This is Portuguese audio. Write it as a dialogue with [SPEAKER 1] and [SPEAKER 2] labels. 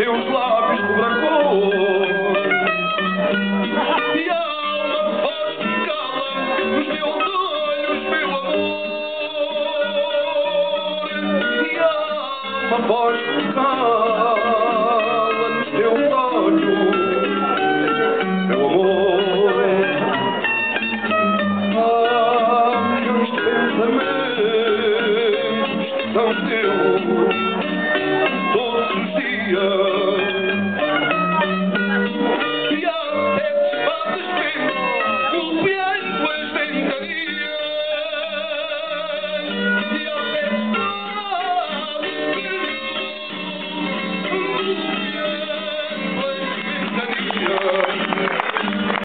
[SPEAKER 1] teus lábios rubra-cor. E há uma voz que cala nos teus olhos, meu amor. E há uma voz que cala